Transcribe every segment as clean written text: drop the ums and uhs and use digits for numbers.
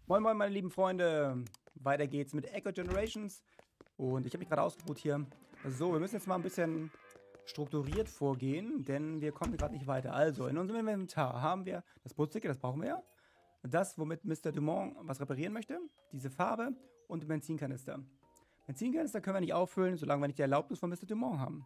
Moin moin meine lieben Freunde, weiter geht's mit Echo Generations und ich habe mich gerade ausgeruht hier. So, wir müssen jetzt mal ein bisschen strukturiert vorgehen, denn wir kommen gerade nicht weiter. Also, in unserem Inventar haben wir das Bootsticket, das brauchen wir ja. Das, womit Mr. Dumont was reparieren möchte, diese Farbe und den Benzinkanister. Benzinkanister können wir nicht auffüllen, solange wir nicht die Erlaubnis von Mr. Dumont haben.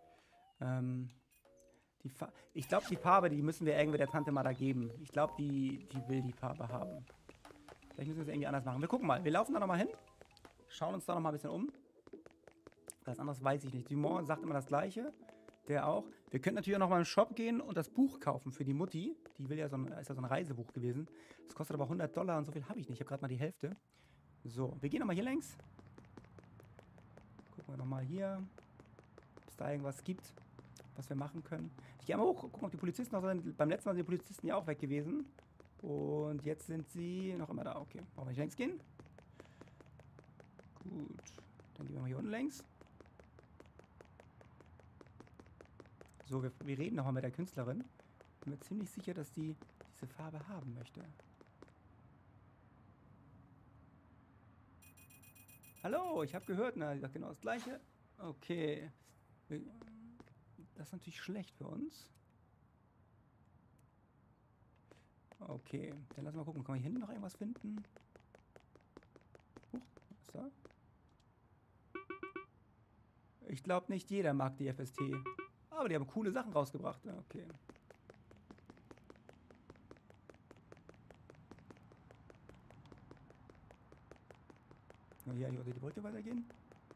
Ich glaube, die Farbe, die müssen wir irgendwie der Tante mal da geben. Ich glaube, die will die Farbe haben. Vielleicht müssen wir es irgendwie anders machen. Wir gucken mal. Wir laufen da nochmal hin. Schauen uns da nochmal ein bisschen um. Das anderes weiß ich nicht. Dumont sagt immer das Gleiche. Der auch. Wir könnten natürlich auch nochmal in den Shop gehen und das Buch kaufen für die Mutti. Die will ja ist ja so ein Reisebuch gewesen. Das kostet aber $100 und so viel habe ich nicht. Ich habe gerade mal die Hälfte. So, wir gehen nochmal hier längs. Gucken wir nochmal hier. Ob es da irgendwas gibt, was wir machen können. Ich gehe mal hoch, gucken, ob die Polizisten noch sind. Beim letzten Mal sind die Polizisten ja auch weg gewesen. Und jetzt sind sie noch immer da. Okay, brauchen wir nicht längs gehen? Gut. Dann gehen wir mal hier unten längs. So, wir reden nochmal mit der Künstlerin. Ich bin mir ziemlich sicher, dass die diese Farbe haben möchte. Hallo, ich habe gehört. Na, die sagt genau das Gleiche. Okay. Das ist natürlich schlecht für uns. Okay, dann lass mal gucken. Kann man hier hinten noch irgendwas finden? Was ist da? Ich glaube, nicht jeder mag die FST. Aber die haben coole Sachen rausgebracht. Okay. Hier unter die Brücke weitergehen.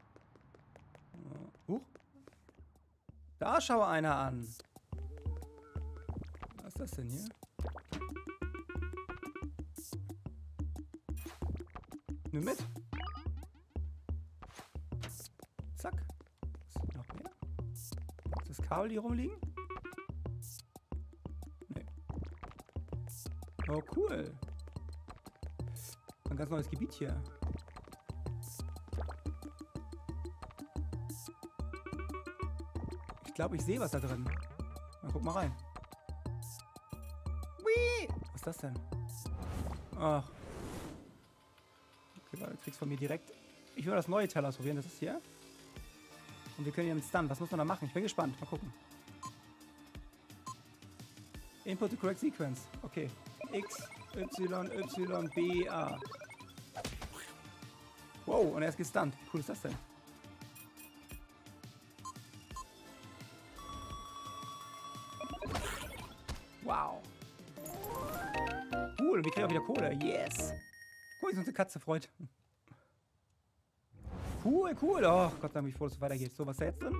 Huch. Da schau einer an. Was ist das denn hier? Nimm mit. Zack. Ist noch mehr? Ist das Kabel hier rumliegen? Nee. Oh, cool. Ein ganz neues Gebiet hier. Ich glaube, ich sehe was da drin. Mal guck mal rein. Whee! Was ist das denn? Ach. Okay, warte, du kriegst von mir direkt. Ich will das neue Teil ausprobieren. Das ist hier. Und wir können hier mit Stun. Was muss man da machen? Ich bin gespannt. Mal gucken. Input the correct sequence. Okay. X, Y, Y, B, A. Wow, und er ist gestunt. Wie cool ist das denn? Wow. Cool, und wir kriegen auch wieder Kohle. Yes. Guck, wie sich unsere Katze freut. Cool, cool. Oh Gott, dann bin ich froh, dass es weitergeht. So, was ist da jetzt drin?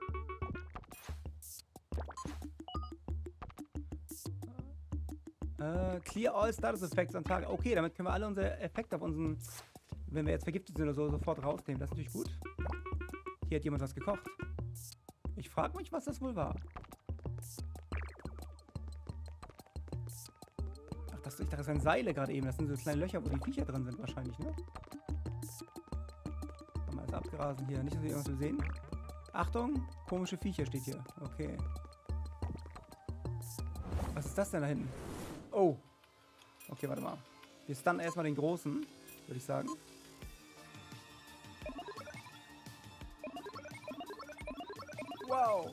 Clear all status effects an Tag. Okay, damit können wir alle unsere Effekte auf unseren, wenn wir jetzt vergiftet sind oder so, sofort rausnehmen. Das ist natürlich gut. Hier hat jemand was gekocht. Ich frage mich, was das wohl war. Ach, ich dachte, das wären Seile gerade eben. Das sind so kleine Löcher, wo die Viecher drin sind wahrscheinlich, ne? Haben wir alles abgerasen hier. Nicht, dass wir irgendwas sehen. Achtung, komische Viecher steht hier. Okay. Was ist das denn da hinten? Oh. Okay, warte mal. Wir stunnen erstmal den Großen, würde ich sagen. Wow.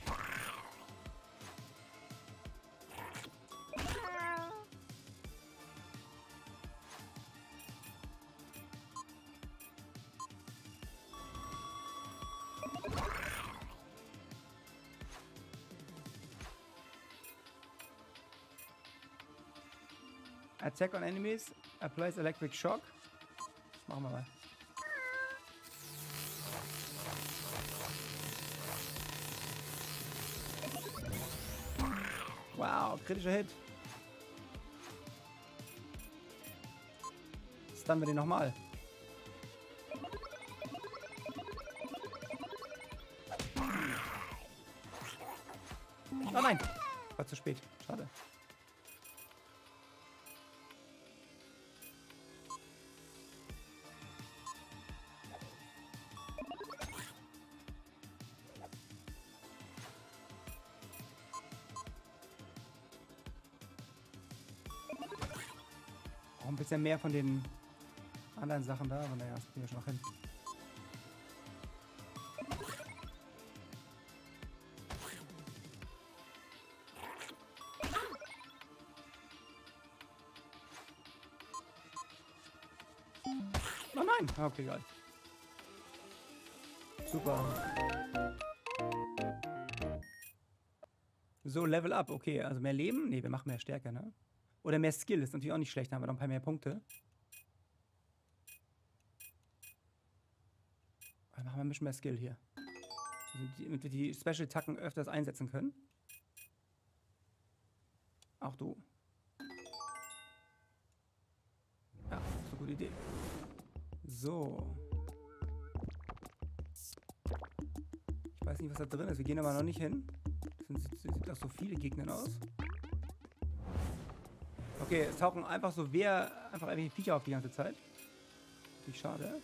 Attack on enemies, applies electric shock. Machen wir mal. Wow, kritischer Hit. Stunnen wir den nochmal. Oh nein! War zu spät. Schade. ein bisschen mehr von den anderen Sachen da, aber naja, das kriegen wir schon noch hin. Oh nein! Okay, geil. Super. So, Level up. Okay, also mehr Leben? Ne, wir machen mehr Stärke, ne? Oder mehr Skill. Ist natürlich auch nicht schlecht. Da haben wir noch ein paar mehr Punkte. Dann machen wir ein bisschen mehr Skill hier. Damit wir die Special-Tacken öfters einsetzen können. Auch du. Ja, das ist eine gute Idee. So. Ich weiß nicht, was da drin ist. Wir gehen aber noch nicht hin. Sieht auch so viele Gegner aus. Okay, es tauchen einfach so einfach irgendwelche Viecher auf die ganze Zeit. Wie schade.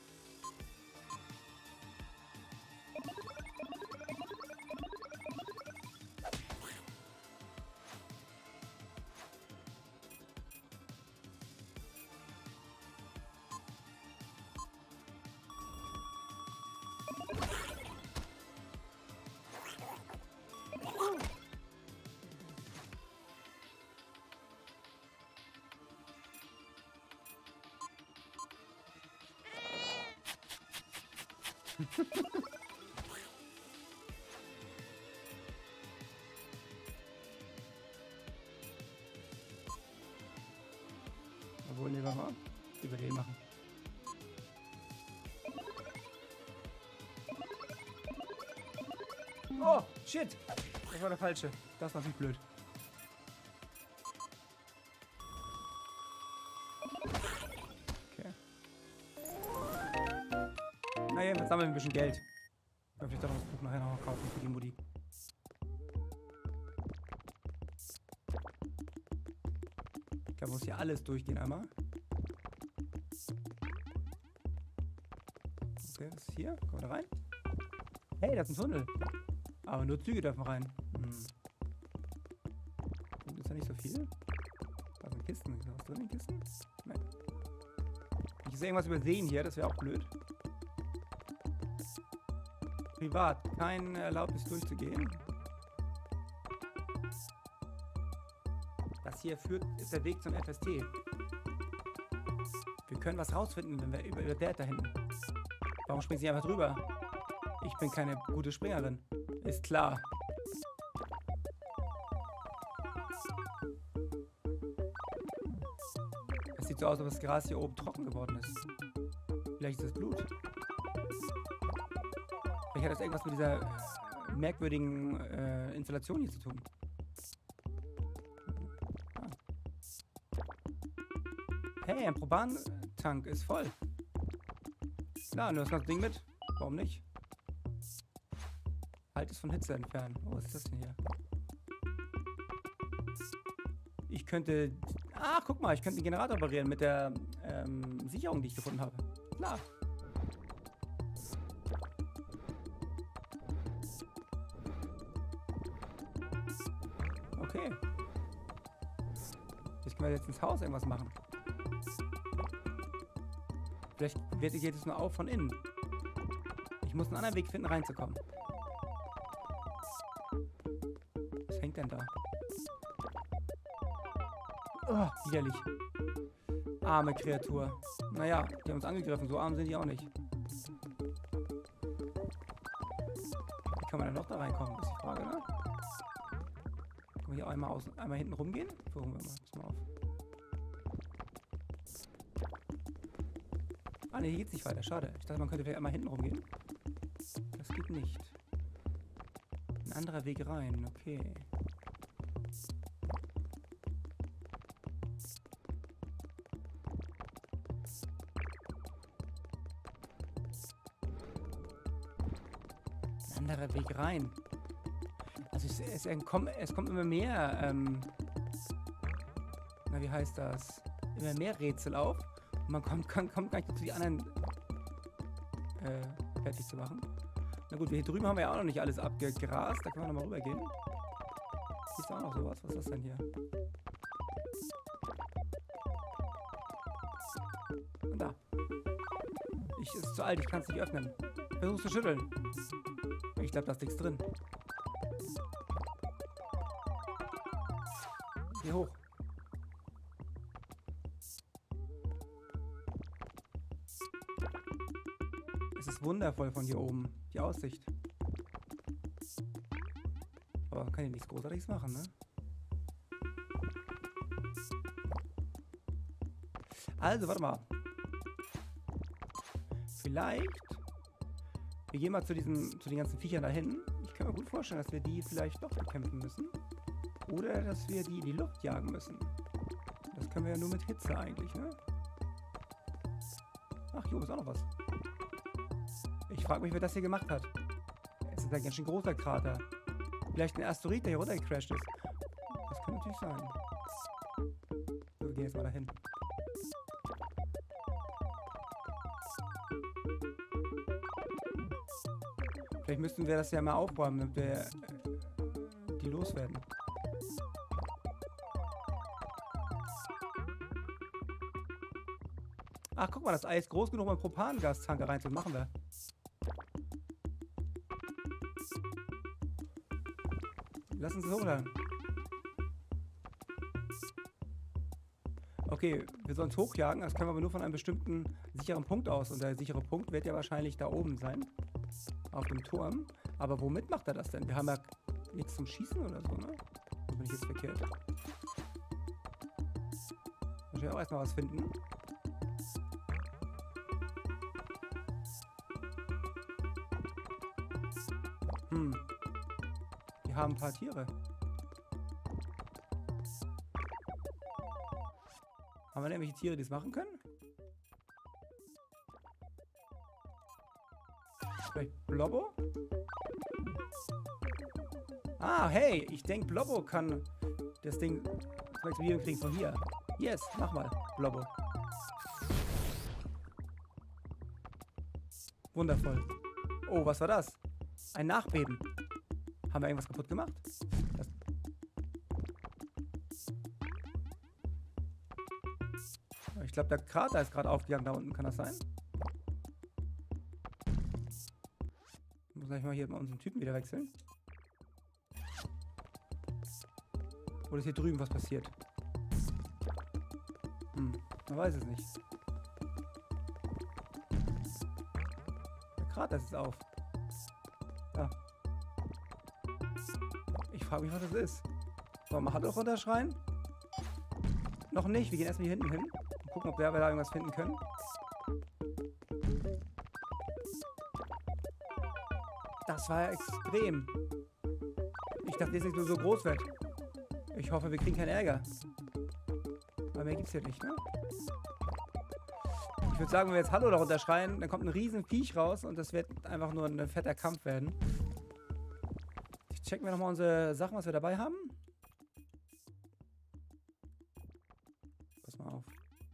Obwohl, ne, warte mal. Über den machen. Oh, shit! Das war der falsche. Das war natürlich blöd. Okay. Naja, jetzt sammeln wir ein bisschen Geld. Ich kann vielleicht doch noch das Buch nachher noch kaufen für die Mutti. Ich glaube, muss hier alles durchgehen einmal. Okay, was ist hier? Kommen wir da rein? Hey, da ist ein Tunnel. Aber nur Züge dürfen rein. Ist da nicht so viel? Da sind Kisten. Ist da was drin in den Kisten? Nein. Ich sehe irgendwas übersehen hier, das wäre auch blöd. Privat. Kein Erlaubnis durchzugehen. Das hier ist der Weg zum FST. Wir können was rausfinden, wenn wir über der da hinten. Warum springt sie einfach drüber? Ich bin keine gute Springerin. Ist klar. Es sieht so aus, als ob das Gras hier oben trocken geworden ist. Vielleicht ist es Blut. Vielleicht hat das irgendwas mit dieser merkwürdigen Installation hier zu tun. Hey, ein Proban-Tank ist voll. Klar, du hast das Ding mit. Warum nicht? Halt es von Hitze entfernen. Oh, was ist das denn hier? Ich könnte... Ach, guck mal, ich könnte den Generator operieren mit der Sicherung, die ich gefunden habe. Klar. Okay. Jetzt können wir jetzt ins Haus irgendwas machen. Vielleicht geht es nur auf von innen. Ich muss einen anderen Weg finden, reinzukommen. Was hängt denn da? Oh, widerlich. Arme Kreatur. Naja, die haben uns angegriffen. So arm sind die auch nicht. Wie kann man denn noch da reinkommen? Ist die Frage, ne? Können wir hier einmal hinten rumgehen? Versuchen wir mal. Pass mal auf. Ah, ne, hier geht's nicht weiter. Schade. Ich dachte, man könnte vielleicht einmal hinten rumgehen. Das geht nicht. Ein anderer Weg rein. Okay. Ein anderer Weg rein. Also es kommt immer mehr, na, wie heißt das? Immer mehr Rätsel auf. Man kommt gar nicht dazu, die anderen fertig zu machen. Na gut, hier drüben haben wir ja auch noch nicht alles abgegrast. Da können wir nochmal rübergehen. Hier ist auch noch sowas. Was ist das denn hier? Und da. Es ist zu alt, ich kann es nicht öffnen. Versuch's zu schütteln. Ich glaube, da ist nichts drin. Hier hoch. Es ist wundervoll von hier oben. Die Aussicht. Aber man kann hier nichts Großartiges machen, ne? Also, warte mal. Vielleicht. Wir gehen mal zu den ganzen Viechern da hin. Ich kann mir gut vorstellen, dass wir die vielleicht doch bekämpfen müssen. Oder dass wir die in die Luft jagen müssen. Das können wir ja nur mit Hitze eigentlich, ne? Ach, hier oben ist auch noch was. Ich frage mich, wer das hier gemacht hat. Es ist ein ganz schön großer Krater. Vielleicht ein Asteroid, der hier runtergecrashed ist. Das könnte natürlich sein. So, wir gehen jetzt mal dahin. Vielleicht müssten wir das ja mal aufräumen, damit wir die loswerden. Ach, guck mal, das Ei ist groß genug, um einen Propangastanker reinzumachen. Machen wir. Lass uns hochladen. Okay, wir sollen es hochjagen. Das können wir aber nur von einem bestimmten sicheren Punkt aus. Und der sichere Punkt wird ja wahrscheinlich da oben sein. Auf dem Turm. Aber womit macht er das denn? Wir haben ja nichts zum Schießen oder so, ne? Da bin ich jetzt verkehrt. Muss ich auch erstmal was finden. Wir haben ein paar Tiere. Haben wir denn irgendwelche Tiere, die es machen können? Vielleicht Blobbo? Ah, hey, ich denke, Blobbo kann das Ding zum Explodieren kriegen von hier. Yes, mach mal, Blobbo. Wundervoll. Oh, was war das? Ein Nachbeben. Haben wir irgendwas kaputt gemacht? Ich glaube, der Krater ist gerade aufgegangen da unten. Kann das sein? Ich muss gleich mal hier mal unseren Typen wieder wechseln. Oder ist hier drüben was passiert? Man weiß es nicht. Der Krater ist jetzt auf. Ja. Ich frage mich, was das ist. Sollen wir mal Hallo runterschreien? Noch nicht. Wir gehen erstmal hier hinten hin. Und gucken, ob wir da irgendwas finden können. Das war ja extrem. Ich dachte, dass es nur so groß wird. Ich hoffe, wir kriegen keinen Ärger. Aber mehr gibt's hier nicht, ne? Ich würde sagen, wenn wir jetzt Hallo darunter schreien, dann kommt ein riesen Viech raus und das wird einfach nur ein fetter Kampf werden. Checken wir nochmal unsere Sachen, was wir dabei haben. Pass mal auf.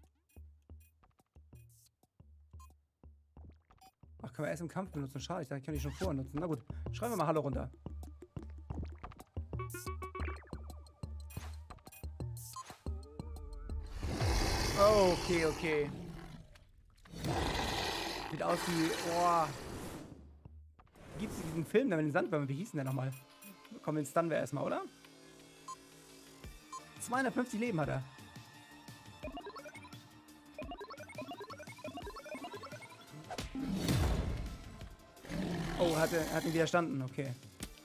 Ach, können wir erst im Kampf benutzen? Schade, ich dachte, ich kann die schon vorher nutzen. Na gut, schreiben wir mal Hallo runter. Oh, okay, okay. Sieht aus wie... Oh. Gibt es diesen Film da mit den Sandwürmern? Wie hieß denn der nochmal? Komm, den stunnen wir erstmal, oder? 250 Leben hat er. Oh, hat ihn widerstanden, okay.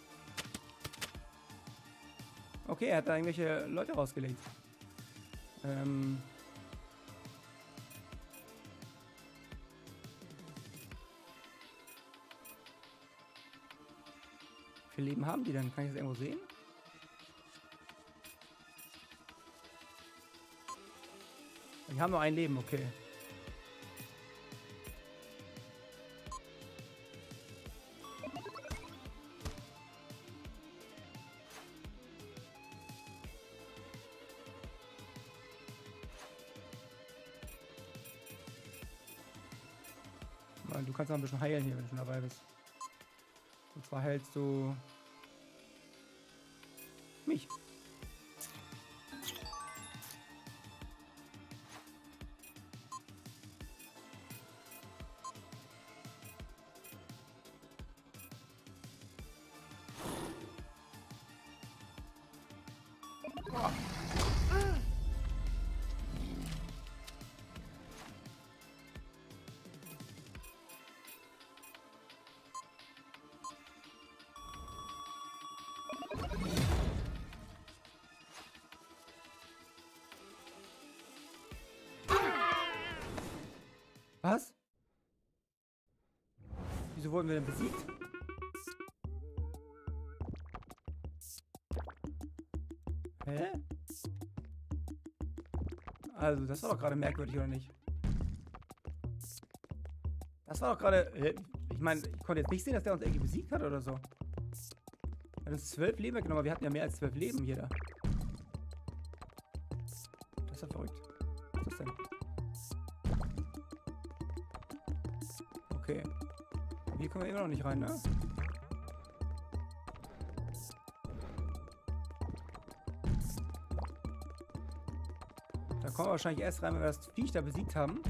Okay, er hat da irgendwelche Leute rausgelegt. Wie viele Leben haben die denn? Kann ich das irgendwo sehen? Die haben nur ein Leben, okay. Du kannst noch ein bisschen heilen hier, wenn du schon dabei bist. Und zwar heilst du mich. Oh. Was? Wieso wurden wir denn besiegt? Hä? Also, das war doch gerade merkwürdig, oder nicht? Das war doch gerade... Ich meine, ich konnte jetzt nicht sehen, dass der uns irgendwie besiegt hat oder so. Er hat uns 12 Leben weggenommen, aber wir hatten ja mehr als 12 Leben, jeder. Das ist ja verrückt. Was ist das denn? Okay. Hier kommen wir immer noch nicht rein, ne? Da kommen wir wahrscheinlich erst rein, wenn wir das Viech da besiegt haben.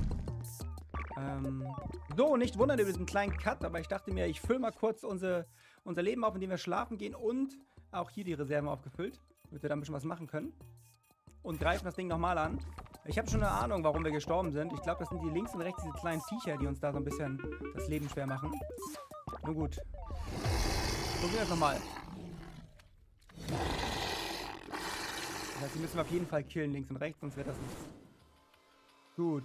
So, nicht wundern über diesen kleinen Cut, aber ich dachte mir, ich fülle mal kurz unser Leben auf, indem wir schlafen gehen und auch hier die Reserven aufgefüllt, damit wir da ein bisschen was machen können. Und greifen das Ding nochmal an. Ich habe schon eine Ahnung, warum wir gestorben sind. Ich glaube, das sind die links und rechts, diese kleinen Viecher, die uns da so ein bisschen das Leben schwer machen. Nun gut. Probieren wir es nochmal. Das heißt, die müssen wir auf jeden Fall killen, links und rechts, sonst wird das nichts. Gut.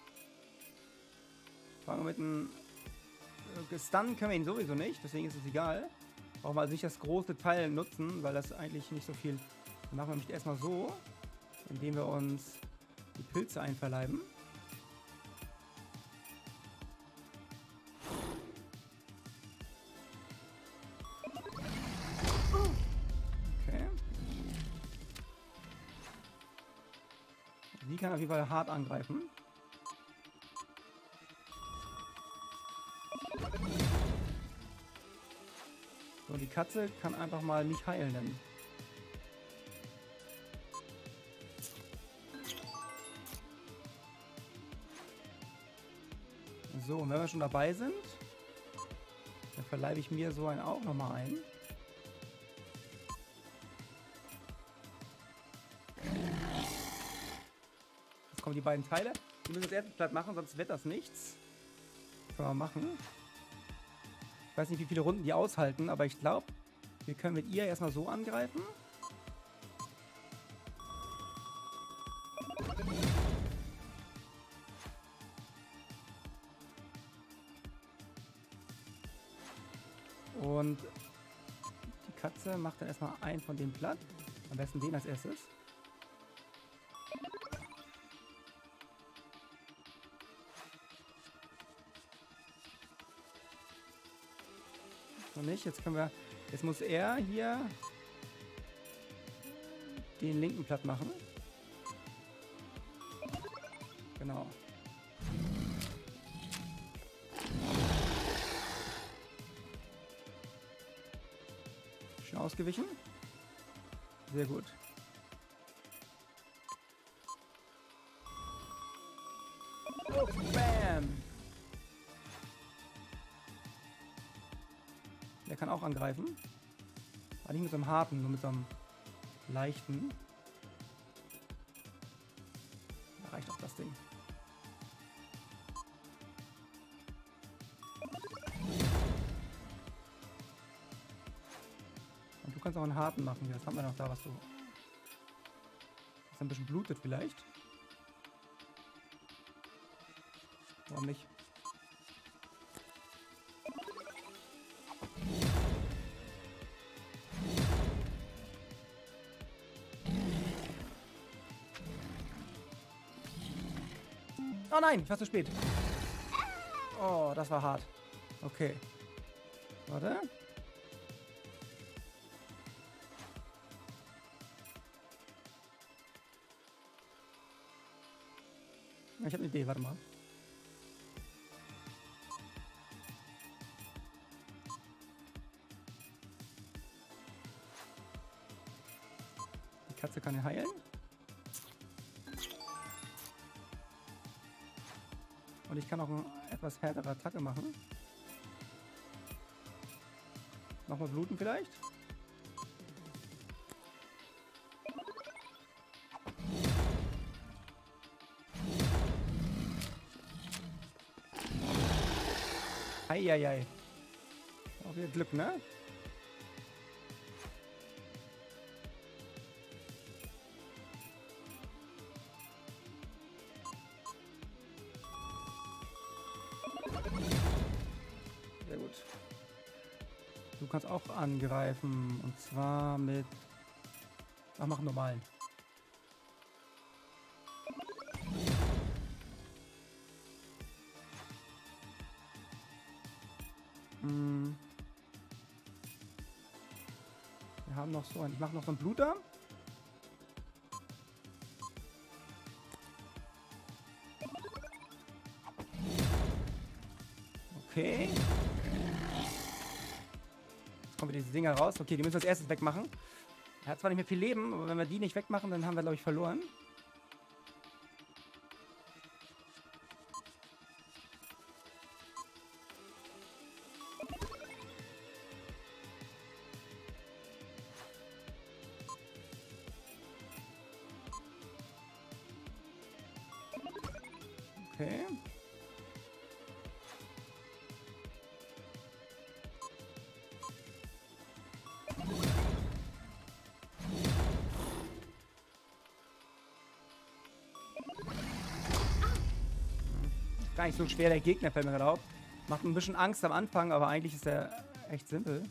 Fangen wir mit einem... Stunnen können wir ihn sowieso nicht, deswegen ist es egal. Brauchen wir also nicht das große Teil nutzen, weil das eigentlich nicht so viel... Dann machen wir nämlich erstmal so, indem wir uns die Pilze einverleiben. Okay. Sie kann auf jeden Fall hart angreifen. So, die Katze kann einfach mal nicht heilen. So, und wenn wir schon dabei sind, dann verleibe ich mir so einen auch nochmal ein. Jetzt kommen die beiden Teile. Die müssen das erste platt machen, sonst wird das nichts. Können wir machen. Ich weiß nicht, wie viele Runden die aushalten, aber ich glaube, wir können mit ihr erstmal so angreifen. Und die Katze macht dann erstmal einen von denen platt. Am besten den als erstes. Noch nicht. Jetzt können wir. Jetzt muss er hier den linken platt machen. Genau. Schön ausgewichen. Sehr gut. Oh, bam! Der kann auch angreifen. Aber nicht mit so einem harten, nur mit so einem leichten. Da reicht auch das Ding. Und du kannst auch einen harten machen. Was haben wir noch da, was du... Das ein bisschen blutet vielleicht. Warum nicht? Oh nein, ich war zu spät. Oh, das war hart. Okay. Warte. Ich habe eine Idee, warte mal. Die Katze kann ihn heilen. Und ich kann auch eine etwas härtere Attacke machen. Nochmal bluten vielleicht. Eieiei. Auch wieder Glück, ne? Sehr gut. Du kannst auch angreifen. Und zwar mit... Ach, mach einen normalen. Wir haben noch so einen. Ich mache noch so einen Bluter. Okay. Jetzt kommen wieder diese Dinger raus. Okay, die müssen wir als erstes wegmachen. Er hat zwar nicht mehr viel Leben, aber wenn wir die nicht wegmachen, dann haben wir, glaube ich, verloren. Okay. Gar nicht so schwer, der Gegner fällt mir gerade auf. Macht ein bisschen Angst am Anfang, aber eigentlich ist er echt simpel.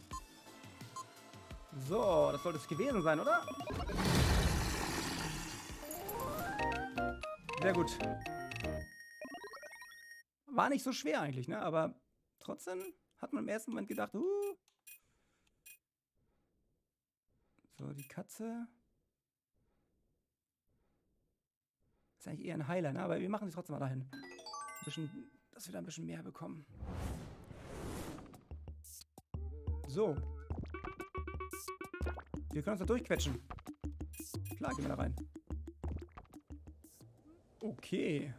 So, das sollte es gewesen sein, oder? Sehr gut. War nicht so schwer eigentlich, ne? Aber trotzdem hat man im ersten Moment gedacht, So, die Katze. Ist eigentlich eher ein Heiler, ne? Aber wir machen sie trotzdem mal dahin. Ein bisschen, dass wir da ein bisschen mehr bekommen. So. Wir können uns da durchquetschen. Klar, gehen wir da rein. Okay.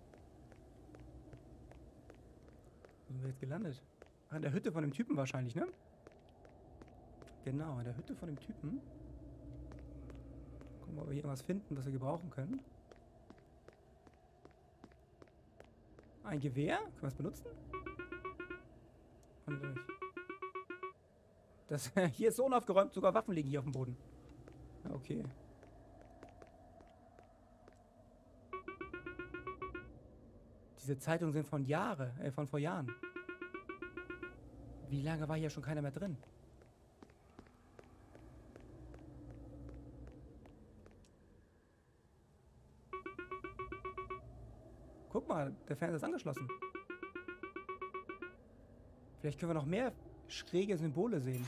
Wo sind wir jetzt gelandet? Ach, in der Hütte von dem Typen wahrscheinlich, ne? Genau, in der Hütte von dem Typen. Gucken wir, ob wir hier irgendwas finden, was wir gebrauchen können. Ein Gewehr? Können wir es benutzen? Oh, nicht. Das, hier ist so unaufgeräumt, sogar Waffen liegen hier auf dem Boden. Okay. Diese Zeitungen sind von von vor Jahren. Wie lange war hier schon keiner mehr drin? Guck mal, der Fernseher ist angeschlossen. Vielleicht können wir noch mehr schräge Symbole sehen.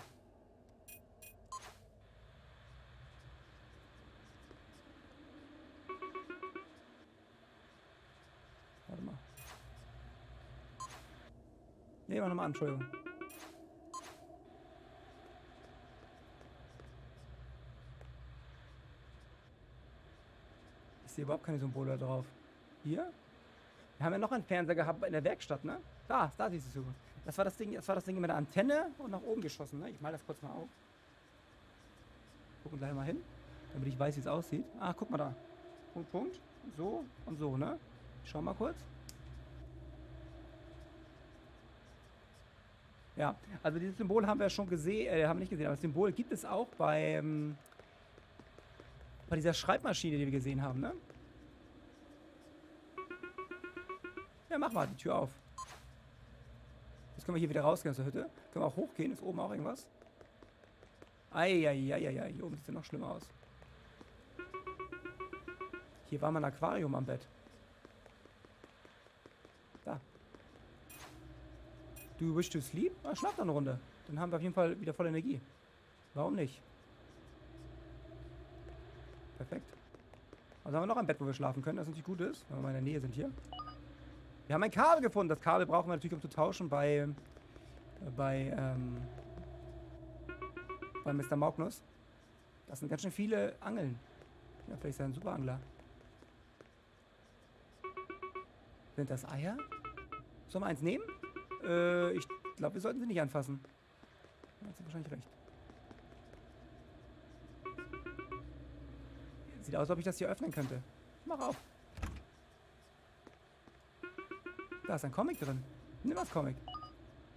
Warte mal. Nehmen wir nochmal an, Entschuldigung. Ich sehe überhaupt keine Symbole da drauf. Hier? Wir haben ja noch einen Fernseher gehabt in der Werkstatt, ne? Da siehst du. Das war das Ding mit der Antenne und nach oben geschossen, ne? Ich mal das kurz mal auf. Gucken gleich mal hin, damit ich weiß, wie es aussieht. Ah, guck mal da. Punkt, Punkt. So und so, ne? Ich schau mal kurz. Ja, also dieses Symbol haben wir schon gesehen, haben wir nicht gesehen, aber das Symbol gibt es auch bei dieser Schreibmaschine, die wir gesehen haben, ne? Ja, mach mal die Tür auf. Jetzt können wir hier wieder rausgehen aus der Hütte. Können wir auch hochgehen? Ist oben auch irgendwas? Eieieiei, hier oben sieht es ja noch schlimmer aus. Hier war mal ein Aquarium am Bett. Da. Do you wish to sleep? Ah, schlaf doch eine Runde. Dann haben wir auf jeden Fall wieder voll Energie. Warum nicht? Perfekt. Also haben wir noch ein Bett, wo wir schlafen können, das natürlich gut ist, wenn wir mal in der Nähe sind hier. Wir haben ein Kabel gefunden. Das Kabel brauchen wir natürlich, um zu tauschen bei Mr. Magnus. Das sind ganz schön viele Angeln. Ja, vielleicht ist er ein Superangler. Sind das Eier? Sollen wir eins nehmen? Ich glaube, wir sollten sie nicht anfassen. Da hat sie wahrscheinlich recht. Sieht aus, als ob ich das hier öffnen könnte. Mach auf. Da ist ein Comic drin. Nimm das Comic.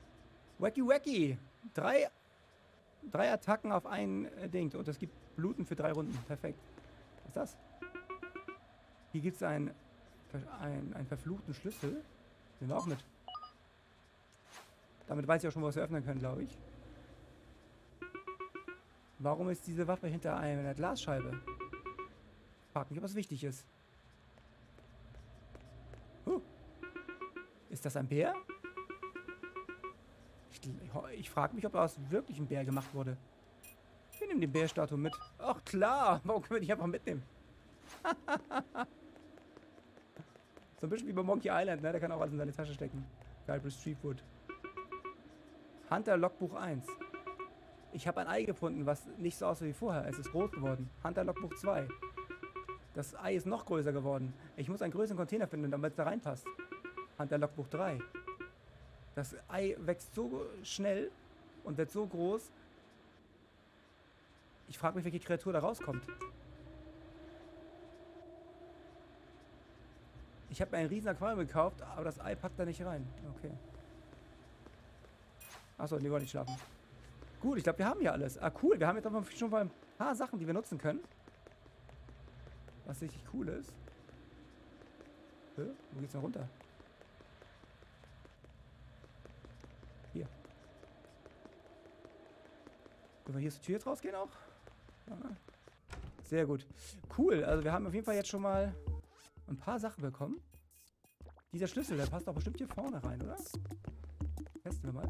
Wacky Wacky. Drei Attacken auf ein Ding. Und es gibt Bluten für 3 Runden. Perfekt. Was ist das? Hier gibt es einen verfluchten Schlüssel. Nehmen wir auch mit. Damit weiß ich auch schon, was wir öffnen können, glaube ich. Warum ist diese Waffe hinter einer Glasscheibe? Frag mich, ob das wichtig ist. Ist das ein Bär? Ich frage mich, ob aus wirklich ein Bär gemacht wurde. Wir nehmen die Bärstatue mit. Ach klar, warum können wir die einfach mitnehmen? So ein bisschen wie bei Monkey Island, ne? Der kann auch alles in seine Tasche stecken. Guybrush Threepwood. Hunter Logbuch 1. Ich habe ein Ei gefunden, was nicht so aussieht wie vorher. Es ist groß geworden. Hunter Logbuch 2. Das Ei ist noch größer geworden. Ich muss einen größeren Container finden, damit es da reinpasst. Hunter Logbuch 3. Das Ei wächst so schnell und wird so groß. Ich frage mich, welche Kreatur da rauskommt. Ich habe mir ein riesen Aquarium gekauft, aber das Ei packt da nicht rein. Okay. Achso, die wollen nicht schlafen. Gut, ich glaube, wir haben hier alles. Ah, cool. Wir haben jetzt aber schon mal ein paar Sachen, die wir nutzen können. Was richtig cool ist. Wo geht's denn runter? Hier. Können wir hier zur Tür jetzt rausgehen auch? Ja. Sehr gut. Cool. Also wir haben auf jeden Fall jetzt schon mal ein paar Sachen bekommen. Dieser Schlüssel, der passt doch bestimmt hier vorne rein, oder? Testen wir mal.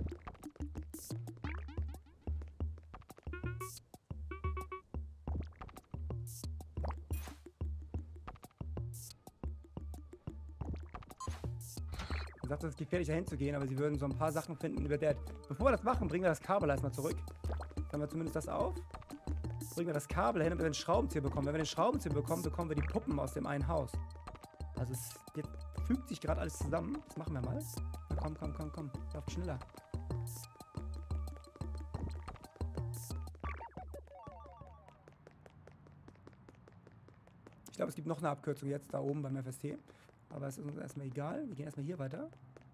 Er sagt, es ist gefährlich dahin zu gehen, aber sie würden so ein paar Sachen finden über der. Bevor wir das machen, bringen wir das Kabel erstmal zurück. Dann haben wir zumindest das auf. Bringen wir das Kabel hin, damit wir den Schraubenzieher bekommen. Wenn wir den Schraubenzieher bekommen, bekommen wir die Puppen aus dem einen Haus. Also es fügt sich gerade alles zusammen. Das machen wir mal. Na, komm. Läuft schneller. Ich glaube, es gibt noch eine Abkürzung jetzt da oben beim FST. Aber es ist uns erstmal egal. Wir gehen erstmal hier weiter.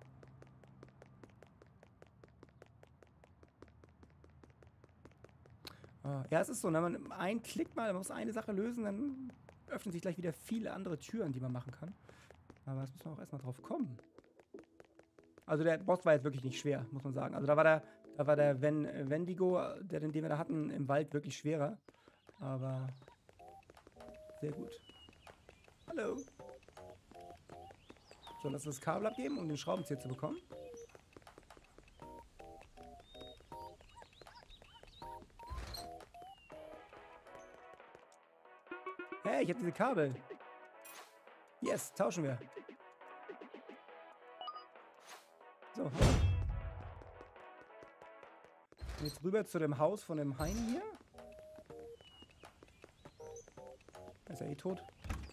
Ja, es ist so, wenn man einen Klick mal, man muss eine Sache lösen, dann öffnen sich gleich wieder viele andere Türen, die man machen kann. Aber das müssen wir auch erstmal drauf kommen. Also der Boss war jetzt wirklich nicht schwer, muss man sagen. Also da war der Wendigo, den wir da hatten, im Wald wirklich schwerer. Aber sehr gut. Hallo. So, lass uns das Kabel abgeben, um den Schraubenzieher zu bekommen. Hey, ich habe diese Kabel. Yes, tauschen wir. So. Und jetzt rüber zu dem Haus von dem Heini hier. Ist er eh tot?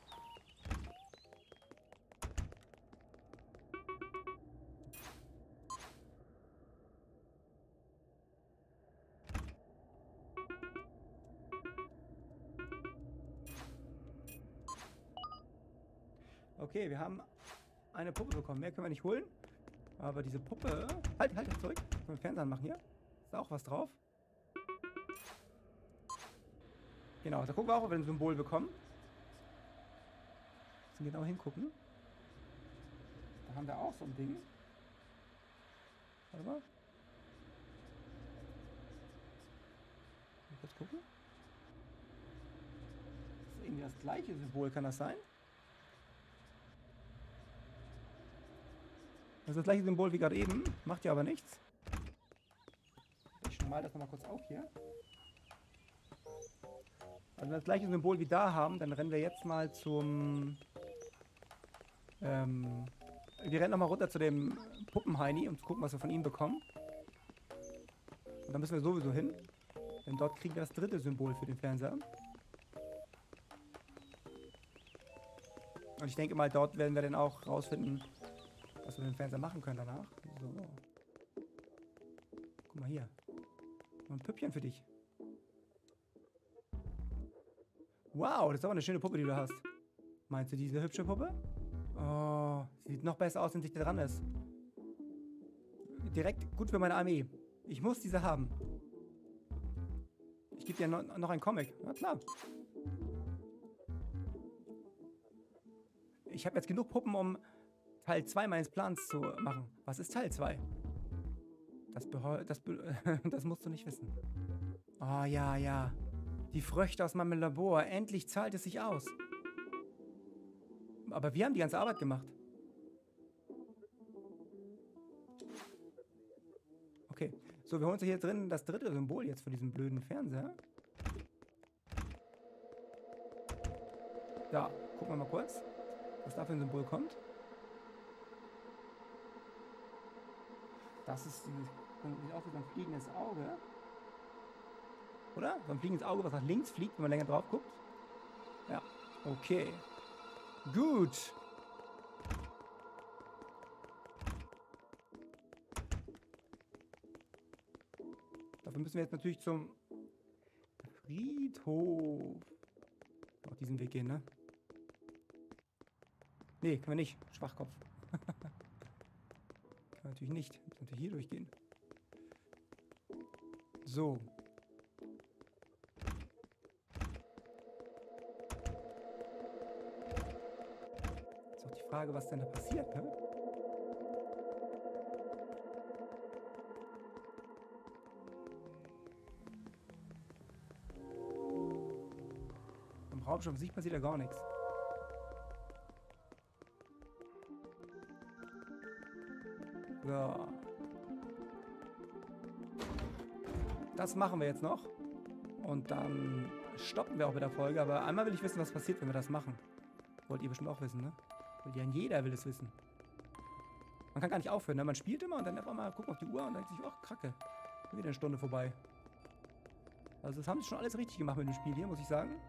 Okay, wir haben eine Puppe bekommen. Mehr können wir nicht holen. Aber diese Puppe... Halt zurück. Können wir den Fernseher anmachen hier? Ist da auch was drauf? Genau, da gucken wir auch, ob wir ein Symbol bekommen. Müssen genau hingucken. Da haben wir auch so ein Ding. Warte mal. Kurz gucken. Das ist irgendwie das gleiche Symbol, kann das sein? Das ist das gleiche Symbol wie gerade eben, macht ja aber nichts. Ich mal das nochmal kurz auf hier. Also wenn wir das gleiche Symbol wie da haben, dann rennen wir jetzt mal zum... wir rennen nochmal runter zu dem Puppenheini, um zu gucken, was wir von ihm bekommen. Und dann müssen wir sowieso hin. Denn dort kriegen wir das dritte Symbol für den Fernseher. Und ich denke mal, dort werden wir dann auch rausfinden, was wir mit dem Fernseher machen können danach. So. Guck mal hier. Noch ein Püppchen für dich. Wow, das ist aber eine schöne Puppe, die du hast. Meinst du diese hübsche Puppe? Oh, sie sieht noch besser aus, wenn sich da dran ist. direkt gut für meine Armee. Ich muss diese haben. Ich gebe dir noch einen Comic. Na klar. Ich habe jetzt genug Puppen, um Teil 2 meines Plans zu machen. Was ist Teil 2? Das musst du nicht wissen. Oh, ja, ja. Die Früchte aus meinem Labor. Endlich zahlt es sich aus. Aber wir haben die ganze Arbeit gemacht. Okay. So, wir holen uns hier drin das dritte Symbol jetzt von diesem blöden Fernseher. Da, gucken wir mal kurz, was da für ein Symbol kommt. Das ist sieht aus wie so ein fliegendes Auge. Oder? So ein fliegendes Auge, was nach links fliegt, wenn man länger drauf guckt. Ja, okay. Gut. Dafür müssen wir jetzt natürlich zum Friedhof. Auf diesen Weg gehen, ne? Nee, können wir nicht. Schwachkopf. Können wir natürlich nicht. Wir müssen natürlich hier durchgehen. So. Ist auch die Frage, was denn da passiert, ne? Im Raumschiff an sich passiert ja gar nichts. So. Das machen wir jetzt noch. Und dann stoppen wir auch mit der Folge. Aber einmal will ich wissen, was passiert, wenn wir das machen. Wollt ihr bestimmt auch wissen, ne? Weil ja jeder will es wissen. Man kann gar nicht aufhören, ne? Man spielt immer und dann einfach mal guckt auf die Uhr und denkt sich, ach, Kacke. Wieder eine Stunde vorbei. Also das haben sie schon alles richtig gemacht mit dem Spiel hier, muss ich sagen.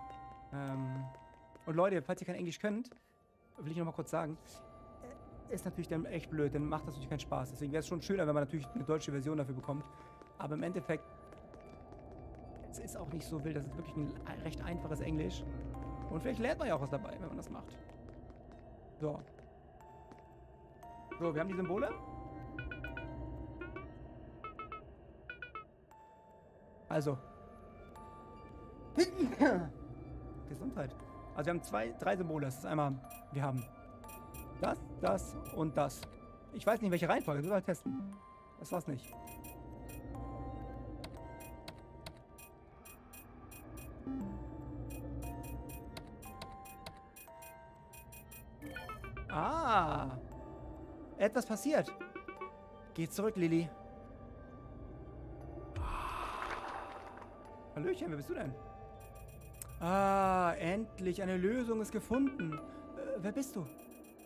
Und Leute, falls ihr kein Englisch könnt, will ich noch mal kurz sagen, ist natürlich dann echt blöd, dann macht das natürlich keinen Spaß. Deswegen wäre es schon schöner, wenn man natürlich eine deutsche Version dafür bekommt. Aber im Endeffekt, es ist auch nicht so wild, das ist wirklich ein recht einfaches Englisch. Und vielleicht lernt man ja auch was dabei, wenn man das macht. So. So, wir haben die Symbole. Also. Gesundheit. Also wir haben drei Symbole. Das ist einmal, wir haben das und das. Ich weiß nicht, welche Reihenfolge. Das müssen wir halt testen. Das war's nicht. Ah. Etwas passiert. Geh zurück, Lilly. Hallöchen, wer bist du denn? Ah, endlich. Eine Lösung ist gefunden. Wer bist du?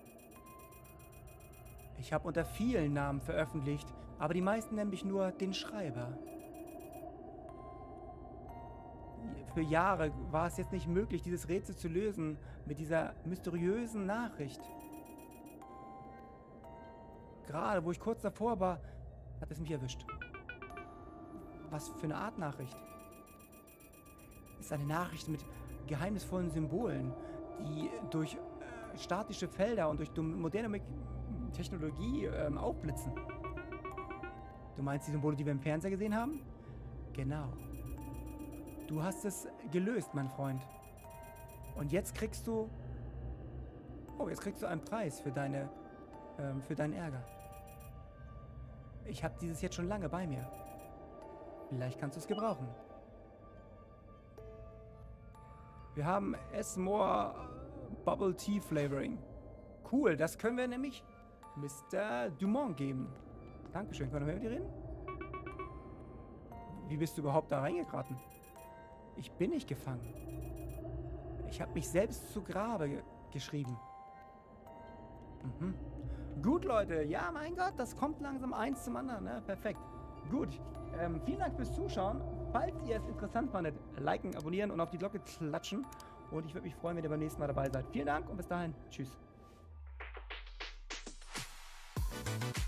Ich habe unter vielen Namen veröffentlicht, aber die meisten nennen mich nur den Schreiber. Für Jahre war es jetzt nicht möglich, dieses Rätsel zu lösen mit dieser mysteriösen Nachricht. Gerade, wo ich kurz davor war, hat es mich erwischt. Was für eine Art Nachricht? Es ist eine Nachricht mit geheimnisvollen Symbolen, die durch statische Felder und durch moderne Technologie aufblitzen. Du meinst die Symbole, die wir im Fernseher gesehen haben? Genau. Du hast es gelöst, mein Freund. Und jetzt kriegst du... Oh, jetzt kriegst du einen Preis für deinen Ärger. Ich habe dieses jetzt schon lange bei mir. Vielleicht kannst du es gebrauchen. Wir haben S'more Bubble Tea Flavoring. Cool, das können wir nämlich Mr. Dumont geben. Dankeschön, können wir mit dir reden? Wie bist du überhaupt da reingeraten? Ich bin nicht gefangen. Ich habe mich selbst zu Grabe geschrieben. Mhm. Gut, Leute. Ja, mein Gott, das kommt langsam eins zum anderen. Ne? Perfekt. Gut. Vielen Dank fürs Zuschauen. Falls ihr es interessant fandet, liken, abonnieren und auf die Glocke klatschen. Und ich würde mich freuen, wenn ihr beim nächsten Mal dabei seid. Vielen Dank und bis dahin. Tschüss.